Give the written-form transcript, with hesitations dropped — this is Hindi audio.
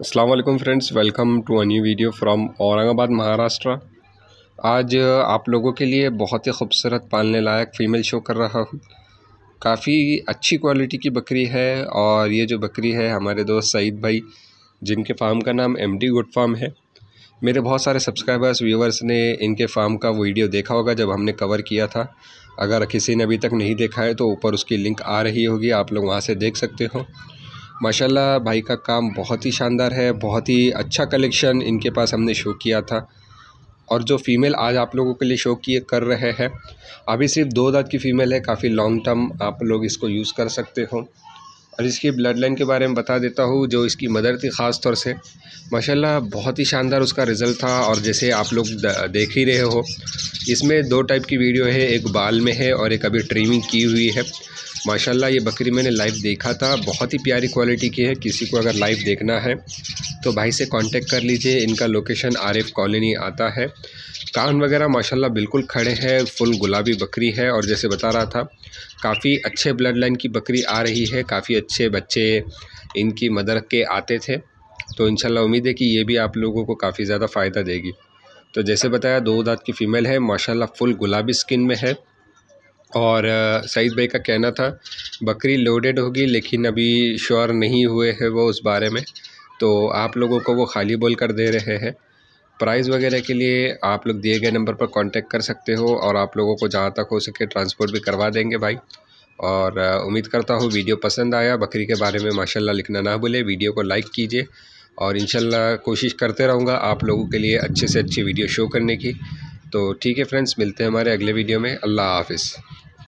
अस्सलाम वालेकुम friends, welcome to a new video from Aurangabad Maharashtra. आज आप लोगों के लिए बहुत ही खूबसूरत पालने लायक फ़ीमेल शो कर रहा हूँ। काफ़ी अच्छी क्वालिटी की बकरी है और ये जो बकरी है हमारे दोस्त सईद भाई, जिनके फ़ार्म का नाम एमडी गुड फार्म है। मेरे बहुत सारे सब्सक्राइबर्स व्यूवर्स ने इनके फ़ार्म का वीडियो देखा होगा जब हमने कवर किया था। अगर किसी ने अभी तक नहीं देखा है तो ऊपर उसकी लिंक आ रही होगी, आप लोग वहाँ से देख सकते हो। माशाल्लाह भाई का काम बहुत ही शानदार है, बहुत ही अच्छा कलेक्शन इनके पास हमने शो किया था। और जो फ़ीमेल आज आप लोगों के लिए शो किए कर रहे हैं, अभी सिर्फ 2 दाँत की फ़ीमेल है, काफ़ी लॉन्ग टर्म आप लोग इसको यूज़ कर सकते हो। और इसकी ब्लड लाइन के बारे में बता देता हूँ। जो इसकी मदर थी ख़ास तौर से माशाल्लाह बहुत ही शानदार उसका रिज़ल्ट था। और जैसे आप लोग देख ही रहे हो, इसमें 2 टाइप की वीडियो है, एक बाल में है और एक अभी ट्रिमिंग की हुई है। माशाल्लाह ये बकरी मैंने लाइव देखा था, बहुत ही प्यारी क्वालिटी की है। किसी को अगर लाइव देखना है तो भाई से कांटेक्ट कर लीजिए। इनका लोकेशन आरिफ कॉलोनी आता है। कान वगैरह माशाल्लाह बिल्कुल खड़े हैं, फुल गुलाबी बकरी है। और जैसे बता रहा था, काफ़ी अच्छे ब्लड लाइन की बकरी आ रही है, काफ़ी अच्छे बच्चे इनकी मदर के आते थे। तो इंशाल्लाह उम्मीद है कि ये भी आप लोगों को काफ़ी ज़्यादा फ़ायदा देगी। तो जैसे बताया 2 दाँत की फ़ीमेल है, माशाल्लाह फुल गुलाबी स्किन में है। और सईद भाई का कहना था बकरी लोडेड होगी, लेकिन अभी श्योर नहीं हुए हैं वो उस बारे में, तो आप लोगों को वो खाली बोल कर दे रहे हैं। प्राइस वगैरह के लिए आप लोग दिए गए नंबर पर कांटेक्ट कर सकते हो और आप लोगों को जहाँ तक हो सके ट्रांसपोर्ट भी करवा देंगे भाई। और उम्मीद करता हूँ वीडियो पसंद आया। बकरी के बारे में माशाल्लाह लिखना ना भूले, वीडियो को लाइक कीजिए और इंशाल्लाह कोशिश करते रहूँगा आप लोगों के लिए अच्छे से अच्छी वीडियो शो करने की। तो ठीक है फ्रेंड्स, मिलते हैं हमारे अगले वीडियो में। अल्लाह हाफ़िज़।